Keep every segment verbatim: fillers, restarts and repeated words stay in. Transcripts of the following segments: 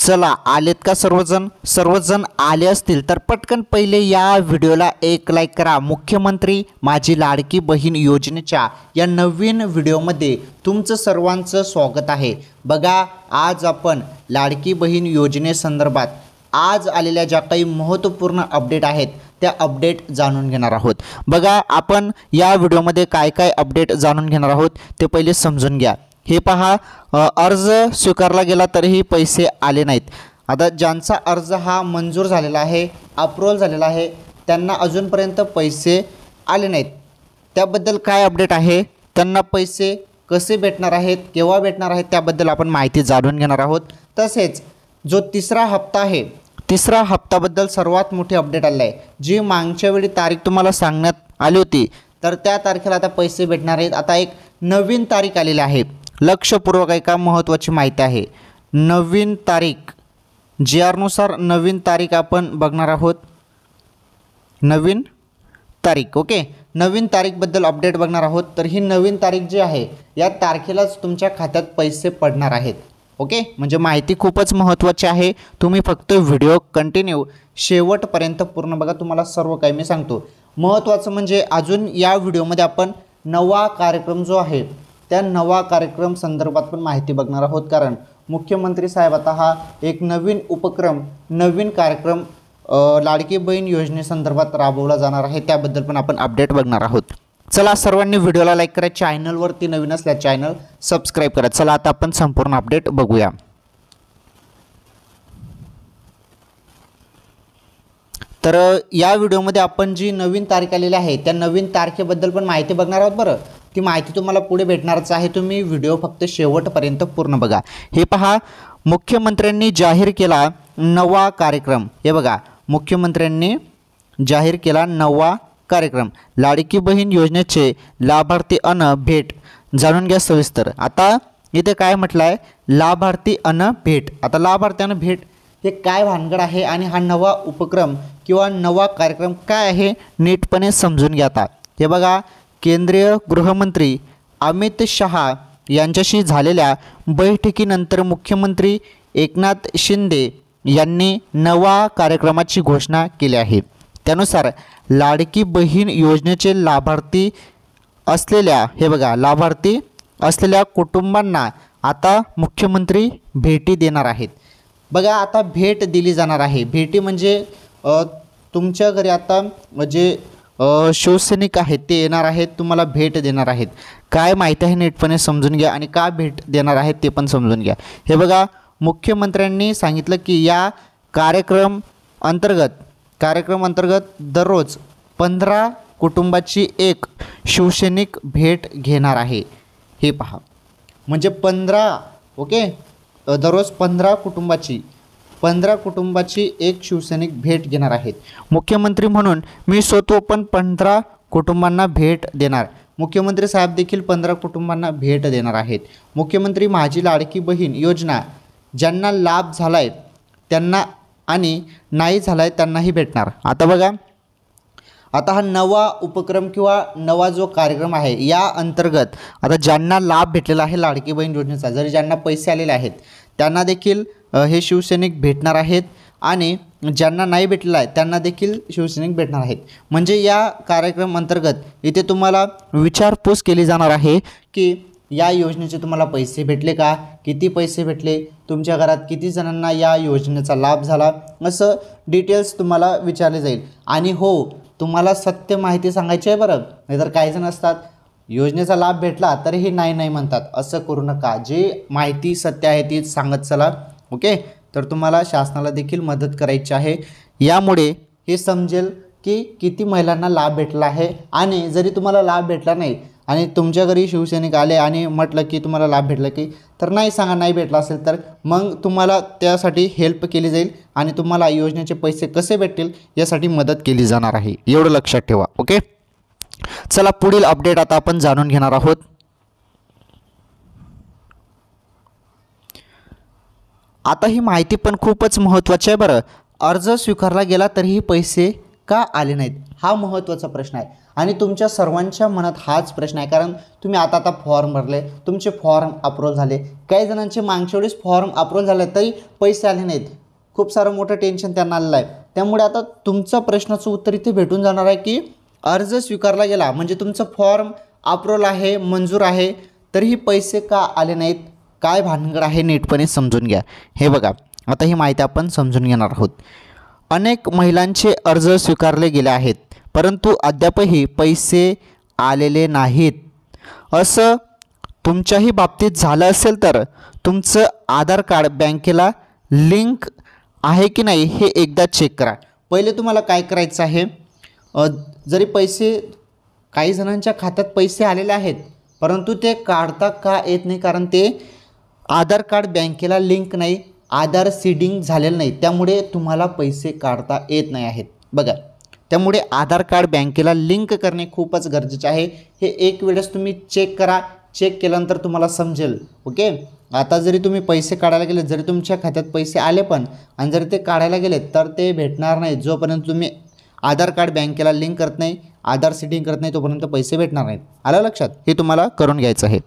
चला आलेत का सर्वजण सर्वजण आले असतील तर पटकन पहिले या व्हिडिओला एक लाईक करा। मुख्यमंत्री माझी लाडकी बहीण योजनेच्या या नवीन व्हिडिओमध्ये तुमचं सर्वांचं स्वागत आहे। बघा आज आपण लाडकी बहीण योजनेसंदर्भात आज आलेल्या ज्या काही महत्त्वपूर्ण अपडेट आहेत त्या अपडेट जाणून घेणार आहोत। बघा आपण या व्हिडिओमध्ये काय काय अपडेट जाणून घेणार आहोत ते पहिले समजून घ्या। हे पहा अर्ज स्वीकारला गेला तरीही पैसे आले नाहीत। आता ज्यांचा अर्ज हा मंजूर झालेला आहे अप्रूव्हल झालेला आहे त्यांना अजूनपर्यंत पैसे आले नाहीत। त्याबद्दल काय अपडेट आहे, त्यांना पैसे कसे भेटणार आहेत, केव्हा भेटणार आहेत त्याबद्दल आपण माहिती जाणून घेणार आहोत। तसेच जो तिसरा हप्ता आहे तिसरा हप्त्याबद्दल सर्वात मोठी अपडेट आली आहे। जी मागच्या वेळी तारीख तुम्हाला सांगण्यात आली होती तर त्या तारखेला आता पैसे भेटणार आहेत। आता एक नवीन तारीख आलेली आहे। लक्षपूर्वक ऐका, महत्त्वाची माहिती आहे। नवीन तारीख जी आरनुसार नवीन तारीख आपण बघणार आहोत। नवीन तारीख ओके नवीन तारीखबद्दल अपडेट बघणार आहोत। तर ही नवीन तारीख जी आहे या तारखेलाच तुमच्या खात्यात पैसे पडणार आहेत। ओके म्हणजे माहिती खूपच महत्त्वाची आहे। तुम्ही फक्त व्हिडिओ कंटिन्यू शेवटपर्यंत पूर्ण बघा, तुम्हाला सर्व काही मी सांगतो। महत्त्वाचं म्हणजे अजून या व्हिडिओमध्ये आपण नवा कार्यक्रम जो आहे त्या नवा कार्यक्रम संदर्भात पण माहिती बघणार आहोत। कारण मुख्यमंत्री साहेब आता हा एक नवीन उपक्रम नवीन कार्यक्रम लाडकी बहीण योजनेसंदर्भात राबवला जाणार आहे, त्याबद्दल पण आपण अपडेट बघणार आहोत। चला सर्वांनी व्हिडिओला लाईक करा, चॅनलवरती नवीन असल्या चॅनल सबस्क्राईब करा। चला आता आपण संपूर्ण अपडेट बघूया। तर या व्हिडिओमध्ये आपण जी नवीन तारीख आलेली आहे त्या नवीन तारखेबद्दल पण माहिती बघणार आहोत। बरं ती माहिती तुम्हाला पुढे भेटणारच आहे, तुम्ही व्हिडिओ फक्त शेवटपर्यंत पूर्ण बघा। हे पहा मुख्यमंत्र्यांनी जाहीर केला नवा कार्यक्रम। हे बघा मुख्यमंत्र्यांनी जाहीर केला नवा कार्यक्रम लाडकी बहीण योजनेचे लाभार्थी अन भेट। जाणून घ्या सविस्तर। आता इथे काय म्हटलं आहे, लाभार्थी अन भेट। आता लाभार्थी अन भेट हे काय भानगड आहे आणि हा नवा उपक्रम किंवा नवा कार्यक्रम काय आहे नीटपणे समजून घ्या। आता हे बघा केंद्रीय गृहमंत्री अमित शहा यांच्याशी झालेल्या बैठकीनंतर मुख्यमंत्री एकनाथ शिंदे यांनी नवा कार्यक्रमाची घोषणा केली आहे। त्यानुसार लाडकी बहीण योजनेचे लाभार्थी असलेल्या हे बघा लाभार्थी असलेल्या कुटुंबांना आता मुख्यमंत्री भेटी देणार आहेत। बघा आता भेट दिली जाणार आहे। भेटी म्हणजे तुमच्या घरी आता जे शिवसैनिक आहेत ते येणार आहेत, तुम्हाला भेट देणार आहेत। काय माहिती आहे नीटपणे समजून घ्या आणि का भेट देणार आहेत ते पण समजून घ्या। हे बघा मुख्यमंत्र्यांनी सांगितलं की या कार्यक्रम अंतर्गत कार्यक्रम अंतर्गत दररोज पंधरा कुटुंबाची एक शिवसैनिक भेट घेणार आहे। हे पहा म्हणजे पंधरा ओके दररोज पंधरा कुटुंबाची पंधरा कुटुंबाची एक शिवसैनिक भेट घेणार आहेत। मुख्यमंत्री म्हणून मी स्वतः पण पंधरा कुटुंबांना भेट देणार। मुख्यमंत्री साहेब देखील पंधरा कुटुंबांना भेट देणार आहेत। मुख्यमंत्री माझी लाडकी बहीण योजना ज्यांना लाभ झाला आहे त्यांना आणि नाही झाला आहे त्यांनाही भेटणार। आता बघा आता हा नवा उपक्रम किंवा नवा जो कार्यक्रम आहे या अंतर्गत आता ज्यांना लाभ भेटलेला आहे लाडकी बहीण योजनेचा, जरी ज्यांना पैसे आलेले आहेत त्यांना देखील हे शिवसैनिक भेटणार आहेत आणि ज्यांना नाही भेटलेलं आहे त्यांना देखील शिवसैनिक भेटणार आहेत। म्हणजे या कार्यक्रम अंतर्गत इथे तुम्हाला विचारपूस केली जाणार आहे की या योजनेचे तुम्हाला पैसे भेटले का, किती पैसे भेटले, तुमच्या घरात किती जणांना या योजनेचा लाभ झाला, असं डिटेल्स तुम्हाला विचारले जाईल। आणि हो तुम्हाला सत्य माहिती सांगायची आहे बरं, नाहीतर काही जण असतात योजनेचा लाभ भेटला तरीही नाही नाही म्हणतात। असं करू नका, जे माहिती सत्य आहे ती सांगत चला ओके। तर तुम्हाला शासनाला देखील मदत करायची आहे। यामुळे हे समजेल की किती महिलांना लाभ भेटला आहे। आणि जरी तुम्हाला लाभ भेटला नाही आणि तुमच्या घरी शिवसैनिक आले आणि म्हटलं की तुम्हाला लाभ भेटला की तर नाही सांगा, नाही भेटला असेल तर मग तुम्हाला त्यासाठी हेल्प केली जाईल आणि तुम्हाला योजनेचे पैसे कसे भेटतील यासाठी मदत केली जाणार आहे, एवढं लक्षात ठेवा ओके। चला पुढील अपडेट आता आपण जाणून घेणार आहोत। आता ही माहिती पण खूपच महत्त्वाची आहे बरं। अर्ज स्वीकारला गेला तरीही पैसे का आले नाहीत, हा महत्त्वाचा प्रश्न आहे. आणि तुमच्या सर्वांच्या मनात हाच प्रश्न आहे, कारण तुम्ही आता आता फॉर्म भरले, तुमचे फॉर्म अप्रूव्ह झाले, काही जणांचे मागच्या वेळेस फॉर्म अप्रूव्ह झाले तरी पैसे आले नाहीत. खूप सारं मोठं टेन्शन त्यांना आलेलं आहे. त्यामुळे आता तुमचं प्रश्नाचं उत्तर इथे भेटून जाणार आहे की अर्ज स्वीकारला गेला म्हणजे तुमचं फॉर्म अप्रूव्ह आहे, मंजूर आहे, तरीही पैसे का आले नाहीत, काय भानगड आहे नीटपणे समजून घ्या. हे बघा, आता ही माहिती आपण समजून घेणार आहोत. अनेक महिलांचे अर्ज स्वीकारले गेले आहेत, परंतु अद्यापही पैसे आलेले नाहीत. असं तुमच्याही बाबतीत झालं असेल तर तुमचं आधार कार्ड बँकेला लिंक आहे की नाही हे एकदा चेक करा. पहिले तुम्हाला काय करायचं आहे, जरी पैसे काही जणांच्या खात्यात पैसे आलेले आहेत परंतु ते काढता का येत नाही, कारण ते आधार कार्ड बँकेला लिंक नाही, आधार सीडिंग झालेलं नाही, त्यामुळे तुम्हाला पैसे काढता येत नाही आहेत. बघा, त्यामुळे आधार कार्ड बँकेला लिंक करणे खूपच गरजेचे आहे. हे एक वेळेस तुम्ही चेक करा, चेक केल्यानंतर तुम्हाला समजेल. ओके, आता जरी तुम्ही पैसे काढायला गेले, जरी तुमच्या खात्यात पैसे आले पण आणि जरी ते काढायला गेले तर ते भेटणार नाही जोपर्यंत तुम्ही आधार कार्ड बँकेला लिंक करत नाही, आधार सीडिंग करत नाही, तोपर्यंत पैसे भेटणार नाहीत. आलं लक्षात? हे तुम्हाला करून घ्यायचं आहे.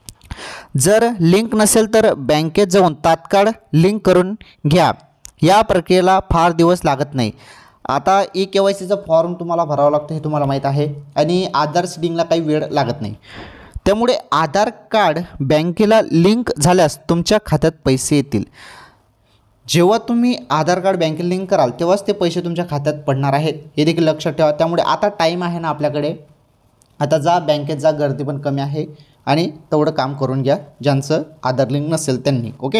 जर लिंक नसेल तर बँकेत जाऊन तात्काळ लिंक करून घ्या. या प्रक्रियेला फार दिवस लागत नाही. आता ई के वाय सीचा फॉर्म तुम्हाला भरावा लागतो हे तुम्हाला माहीत आहे, आणि आधार सीडिंगला काही वेळ लागत नाही. त्यामुळे आधार कार्ड बँकेला लिंक झाल्यास तुमच्या खात्यात पैसे येतील. जेव्हा तुम्ही आधार कार्ड बँकेला लिंक कराल तेव्हाच ते पैसे तुमच्या खात्यात पडणार आहेत, हे देखील लक्षात ठेवा. त्यामुळे आता टाईम आहे ना आपल्याकडे, आता जा बँकेत जा, गर्दी पण कमी आहे आणि तेवढं काम करून घ्या ज्यांचं आधार लिंक नसेल त्यांनी. ओके,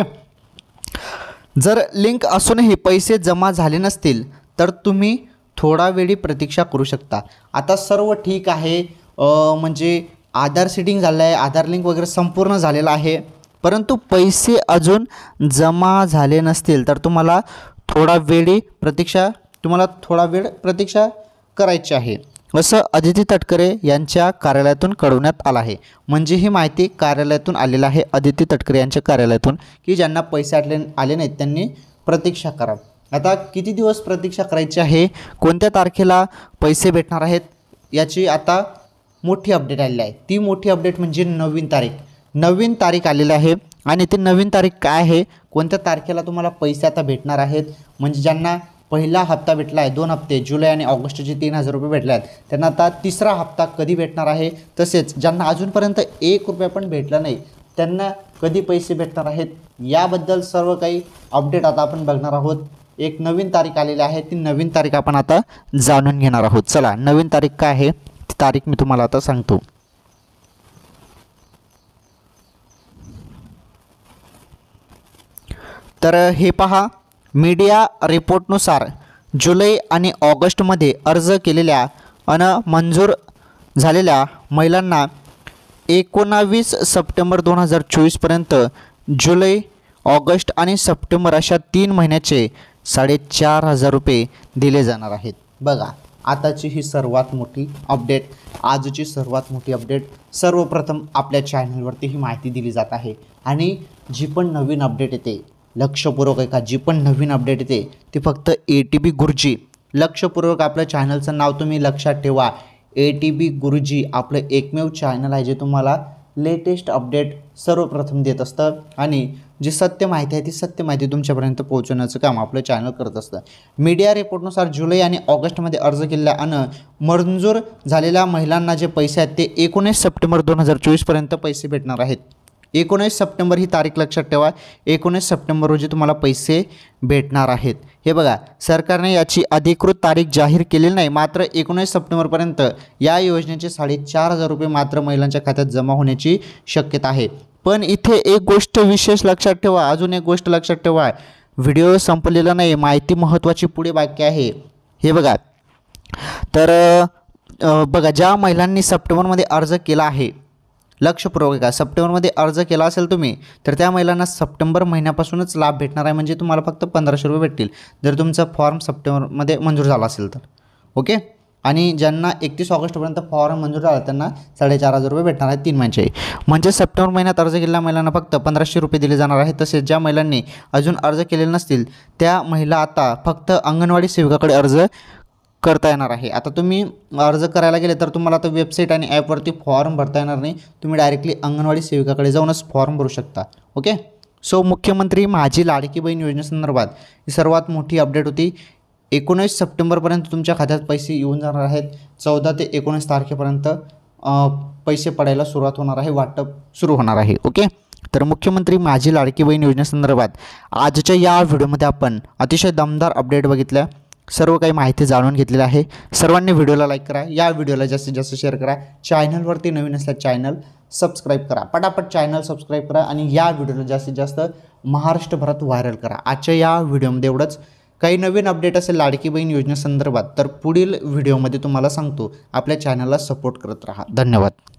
जर लिंक असूनही पैसे जमा झाले नसतील तर तुम्ही थोडा वेळी प्रतीक्षा करू शकता. आता सर्व ठीक आहे, म्हणजे आधार सीडिंग झालं आहे, आधार लिंक वगैरे संपूर्ण झालेलं आहे, परंतु पैसे अजून जमा झाले नसतील तर तुम्हाला थोडा वेळी प्रतीक्षा तुम्हाला थोडा वेळ प्रतीक्षा करायची आहे, असं अदिती तटकरे यांच्या कार्यालयातून कळवण्यात आलं आहे. म्हणजे ही माहिती कार्यालयातून आलेलं आहे, अदिती तटकरे यांच्या कार्यालयातून, की ज्यांना पैसे आले आले नाहीत त्यांनी प्रतीक्षा करा. आता किती दिवस प्रतीक्षा करायची आहे, कोणत्या तारखेला पैसे भेटणार आहेत याची आता मोठी अपडेट आलेली आहे. ती मोठी अपडेट म्हणजे नवीन तारीख नवीन तारीख आलेली आहे. आणि ती नवीन तारीख काय आहे, कोणत्या तारखेला तुम्हाला पैसे आता भेटणार आहेत, म्हणजे ज्यांना पहिला हप्ता भेटला आहे, दोन हप्ते जुलै आणि ऑगस्टचे तीन हजार रुपये भेटले आहेत, त्यांना आता तिसरा हप्ता कधी भेटणार आहे, तसेच ज्यांना अजूनपर्यंत एक रुपया पण भेटला नाही त्यांना कधी पैसे भेटणार आहेत, याबद्दल सर्व काही अपडेट आता आपण बघणार आहोत. एक नवीन तारीख आलेली आहे, ती नवीन तारीख आपण आता जाणून घेणार आहोत. चला, नवीन तारीख काय आहे ती तारीख मी तुम्हाला आता सांगतो. तर हे पहा, मीडिया रिपोर्टनुसार जुलै आणि ऑगस्टमध्ये अर्ज केलेल्या अन मंजूर झालेल्या महिलांना एकोणावीस सप्टेंबर दोन हजार चोवीसपर्यंत जुलै, ऑगस्ट आणि सप्टेंबर अशा तीन महिन्याचे साडेचार हजार रुपये दिले जाणार आहेत. बघा, आताची ही सर्वात मोठी अपडेट, आजची सर्वात मोठी अपडेट. सर्वप्रथम आपल्या चॅनलवरती ही माहिती दिली जात आहे, आणि जी पण नवीन अपडेट येते, लक्षपूर्वक आहे का, जी पण नवीन अपडेट येते ती फक्त ए टी बी गुरुजी, लक्षपूर्वक आपल्या चॅनलचं नाव तुम्ही लक्षात ठेवा, ए टी बी गुरुजी आपलं एकमेव चॅनल आहे जे तुम्हाला लेटेस्ट अपडेट सर्वप्रथम देत असतं, आणि जी सत्य माहिती आहे ती सत्य माहिती तुमच्यापर्यंत पोहोचवण्याचं काम आपलं चॅनल करत असतं. मीडिया रिपोर्टनुसार जुलै आणि ऑगस्टमध्ये अर्ज केलेल्या आणि मंजूर झालेल्या महिलांना जे पैसे आहेत ते एकोणीस सप्टेंबर दोन हजार चोवीसपर्यंत पैसे भेटणार आहेत. एकोणीस सप्टेंबर ही तारीख लक्षात ठेवा, एकोणीस सप्टेंबर रोजी तुम्हाला पैसे भेटणार आहेत. हे बघा, सरकारने याची अधिकृत तारीख जाहीर केलेली नाही, मात्र एकोणीस सप्टेंबरपर्यंत या योजनेचे साडेचार हजार रुपये मात्र महिलांच्या खात्यात जमा होण्याची शक्यता आहे. पण इथे एक गोष्ट विशेष लक्षात ठेवा, अजून एक गोष्ट लक्षात ठेवा, व्हिडिओ संपलेला नाही, माहिती महत्त्वाची पुढे बाकी आहे. हे बघा, तर बघा, ज्या महिलांनी सप्टेंबरमध्ये अर्ज केला आहे, लक्षपूर्वक का, सप्टेंबरमध्ये अर्ज केला असेल तुम्ही तर त्या महिलांना सप्टेंबर महिन्यापासूनच लाभ भेटणार आहे, म्हणजे तुम्हाला फक्त पंधराशे रुपये भेटतील जर तुमचा फॉर्म सप्टेंबरमध्ये मंजूर झाला असेल तर. ओके, आणि ज्यांना एकतीस ऑगस्टपर्यंत फॉर्म मंजूर झाला त्यांना साडेचार हजार रुपये भेटणार आहेत तीन महिन्याचे, म्हणजे सप्टेंबर महिन्यात अर्ज केलेल्या महिलांना फक्त पंधराशे रुपये दिले जाणार आहेत. तसेच ज्या महिलांनी अजून अर्ज केलेले नसतील त्या महिला आता फक्त अंगणवाडी सेविकाकडे अर्ज करता येणार आहे. आता तुम्ही अर्ज करायला गेले तर तुम्हाला आता वेबसाईट आणि ॲपवरती फॉर्म भरता येणार नाही. तुम्ही डायरेक्टली अंगणवाडी सेविकाकडे जाऊनच फॉर्म भरू शकता. ओके. सो मुख्यमंत्री माझी लाडकी बहीण योजनेसंदर्भात ही सर्वात मोठी अपडेट होती. एकोणीस सप्टेंबरपर्यंत तुमच्या खात्यात पैसे येऊन जाणार आहेत. चौदा ते एकोणीस तारखेपर्यंत पैसे पडायला सुरुवात होणार आहे, वाटप सुरू होणार आहे. ओके. तर मुख्यमंत्री माझी लाडकी बहीण योजनेसंदर्भात आजच्या या व्हिडिओमध्ये आपण अतिशय दमदार अपडेट बघितल्या, सर्व काही माहिती जाणून घेतलेली आहे. सर्वांनी व्हिडिओला लाईक करा, या व्हिडिओला जास्तीत जास्त शेअर करा. चॅनलवरती नवीन असल्यास चॅनल सबस्क्राईब करा, पटापट चॅनल सबस्क्राईब करा आणि या व्हिडिओला जास्तीत जास्त महाराष्ट्रभरात व्हायरल करा. आजच्या या व्हिडिओमध्ये एवढंच. काही नवीन अपडेट असेल लाडकी बहीण योजनेसंदर्भात तर पुढील व्हिडिओमध्ये तुम्हाला सांगतो. आपल्या चॅनलला सपोर्ट करत राहा. धन्यवाद.